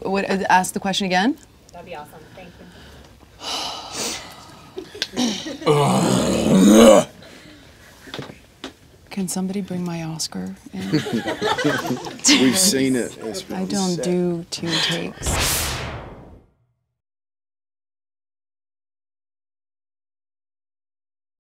what, ask the question again? That'd be awesome. Thank you. Can somebody bring my Oscar in? We've seen it. I don't do 2 takes.